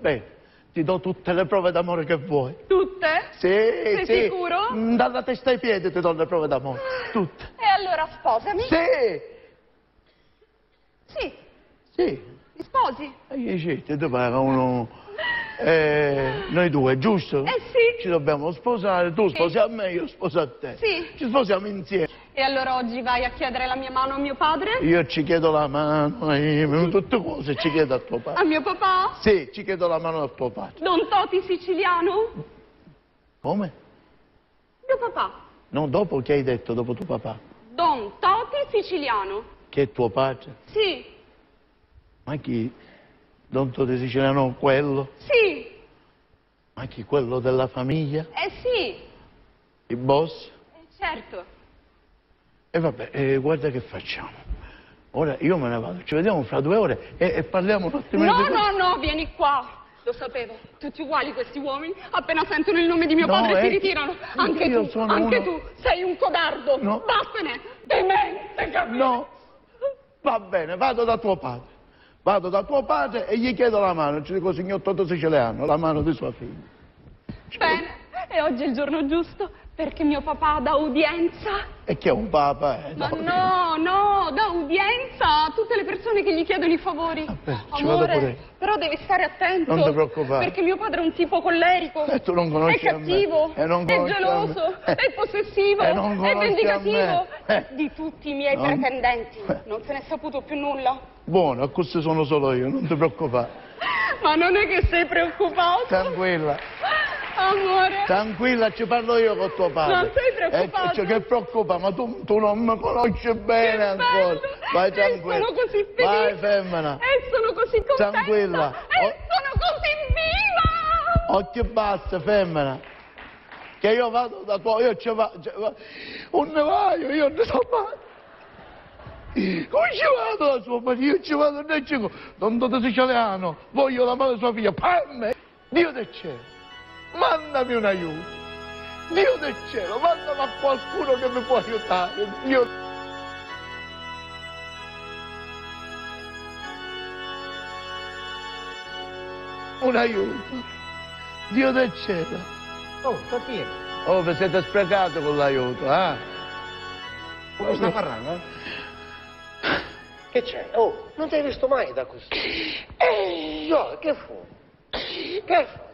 bene. Ti do tutte le prove d'amore che vuoi. Tutte? Sì, Sei sì. sicuro? Dalla testa ai piedi ti do le prove d'amore. Tutte. E allora sposami? Sì. Sì. Sì. Mi sposi? E io certo, tu paga uno... noi due, giusto? Sì. Ci dobbiamo sposare, tu sposi a me, io sposo a te. Sì. Ci sposiamo insieme. E allora oggi vai a chiedere la mia mano a mio padre? Io ci chiedo la mano, tutte cose ci chiedo a tuo padre. A mio papà? Sì, ci chiedo la mano a tuo padre. Don Toti siciliano? Come? Mio papà. No, dopo che hai detto, dopo tuo papà? Don Toti siciliano? Che è tuo padre? Sì. Ma chi? Don Toti siciliano quello? Sì. Ma chi? Quello della famiglia? Sì. Il boss? Certo. E vabbè, guarda che facciamo. Ora io me ne vado, ci vediamo fra 2 ore e parliamo un attimo No, di... no, vieni qua. Lo sapevo. Tutti uguali questi uomini. Appena sentono il nome di mio padre si ritirano. Anche io tu, sono anche uno... tu. Sei un codardo. No. Vattene. Demente, capito? No. Va bene, vado da tuo padre. Vado da tuo padre e gli chiedo la mano. Ci dico, signor Toto siciliano, la mano di sua figlia. Bene. E oggi è il giorno giusto perché mio papà dà udienza. E che è un papa, Ma no, dà udienza a tutte le persone che gli chiedono i favori. Ci vado pure. Però devi stare attento. Non ti preoccupare. Perché mio padre è un tipo collerico. E tu non conosci È cattivo, me. Non è conosci geloso, me. è possessivo, non è conosci vendicativo. me. Di tutti i miei pretendenti non se n'è saputo più nulla. Buono, questo sono solo io, non ti preoccupare. Ma non è che sei preoccupato? Tranquilla. Amore. Tranquilla, ci parlo io con tuo padre. Non sei preoccupato? Che preoccupa, ma tu non mi conosci bene ancora. Bello. Vai tranquilla. Sono così felice. Vai femmina. Sono così contenta. Tranquilla. Sono così viva. Occhio basta, femmina. Che io vado da tuo, io ci vado. Un nevaio, io ne so male. Come ci vado da suo padre? Io ci vado e dico, Don Toto siciliano, voglio la mano di sua figlia, pamme. Dio del cielo, mandami un aiuto. Dio del cielo, mandami a qualcuno che mi può aiutare. Dio... Un aiuto. Dio del cielo. Oh, sta pieno. Oh, vi siete sprecati con l'aiuto, eh? Come sta parlando, eh? Che c'è? Oh, non ti hai visto mai da così. No, che fu? Che fu?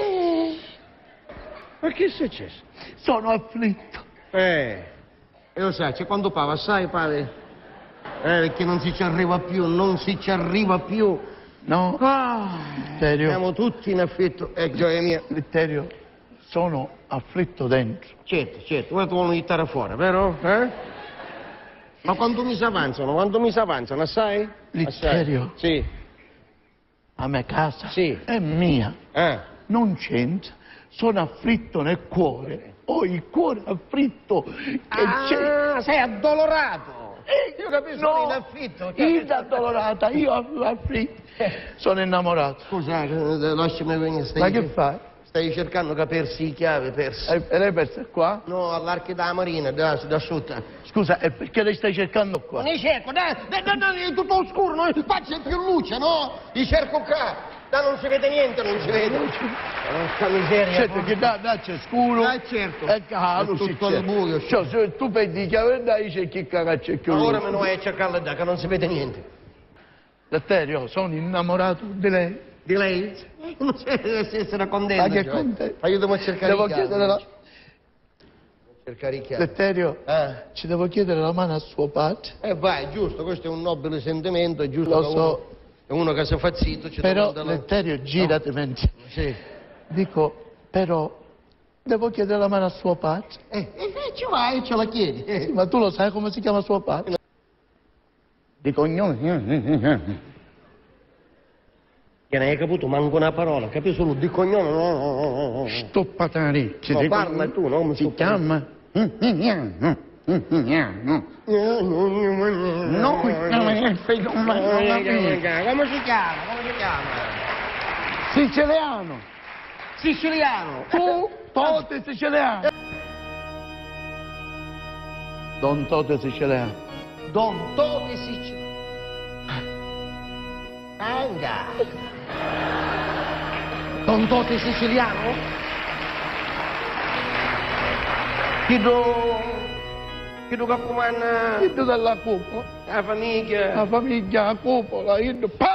Ma che è successo? Sono afflitto. E lo sai, c'è quando pava, sai, padre? Che non si ci arriva più, non si ci arriva più. No? Litterio. Siamo tutti in affitto, gioia mia. Litterio, sono afflitto dentro. Certo, ora tu vuoi buttare fuori, vero? Ma quando mi si avanzano, assai? Litterio. Sì. A me casa Sì. è mia. Non c'entra. Sono afflitto nel cuore. Ho il cuore afflitto. Che sei addolorato. Io capisco, no, in affitto. io addolorata, io afflitto. Sono innamorato. Scusa, lasciami venire. Ma che fai? Stai cercando che persi chiave, persi. E lei persa qua? No, all'arca della marina, da sotto. Scusa, e perché lei stai cercando qua? Ne cerco, dai, è tutto oscuro, no? Faccia più luce, no? Li cerco qua. Da non si vede niente, non si vede. Porca miseria. Certo, che da c'è scuro. Certo. E calo, tutto il buio. Cioè, se tu perdi chiave, dai, c'è chi cagaccia più. Ora me ne vai a cercarla da, che non si vede niente. Letterio, sono innamorato di lei. Di lei? Non deve essere contenta. Ma che contenta? Aiutami a cercare devo i chiavi. Chiedere la... Cercare i chiavi. Letterio, ci devo chiedere la mano a suo padre. Vai, giusto, questo è un nobile sentimento, è giusto. Lo che so. È uno che si fa zitto, ci però, domanda la... Letterio, girati, mentre... Sì. Dico, però, devo chiedere la mano a suo padre. Ci vai e ce la chiedi. Sì, ma tu lo sai come si chiama suo padre? Di cognome. Che ne hai capito? Manco una parola, capisci solo di cognome? No. Sto patarecchio. No, parla tu, no? Si chiama... No, figlio, Come si chiama? Siciliano. Siciliano. Tu, Tote siciliano. Don Tote siciliano. Don Tote siciliano. Anga. Don Totti siciliano? Chiedo che comanda Io dalla cupola, la famiglia. la famiglia, la cupola, io